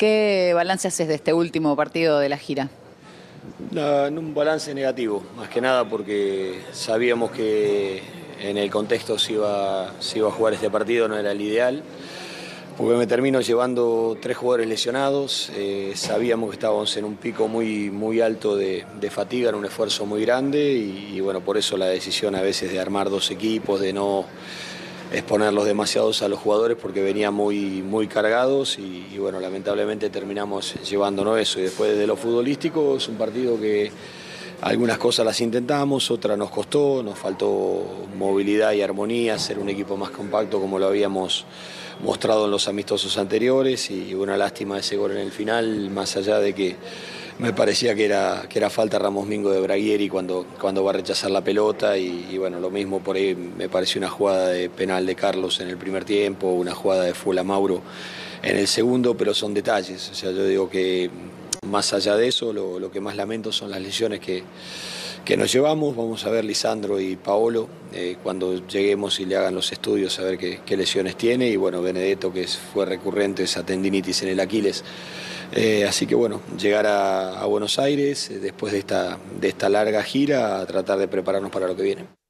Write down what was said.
¿Qué balance haces de este último partido de la gira? En un balance negativo, más que nada porque sabíamos que en el contexto se iba a jugar este partido, no era el ideal, porque me termino llevando 3 jugadores lesionados, sabíamos que estábamos en un pico muy alto de fatiga, en un esfuerzo muy grande y bueno, por eso la decisión a veces de armar 2 equipos, de no exponerlos demasiados a los jugadores porque venían muy cargados y bueno, lamentablemente terminamos llevándonos eso. Y después de lo futbolístico es un partido que algunas cosas las intentamos, otras nos costó, nos faltó movilidad y armonía, ser un equipo más compacto como lo habíamos mostrado en los amistosos anteriores y una lástima ese gol en el final, más allá de que me parecía que era falta Ramos Mingo de Braguieri cuando va a rechazar la pelota y bueno, lo mismo por ahí me pareció una jugada de penal de Carlos en el primer tiempo, una jugada de Fula Mauro en el segundo, pero son detalles, o sea, yo digo que más allá de eso, lo que más lamento son las lesiones que nos llevamos. Vamos a ver Lisandro y Paolo cuando lleguemos y le hagan los estudios a ver qué lesiones tiene y bueno, Benedetto que fue recurrente esa tendinitis en el Aquiles. Así que bueno, llegar a Buenos Aires después de esta larga gira a tratar de prepararnos para lo que viene.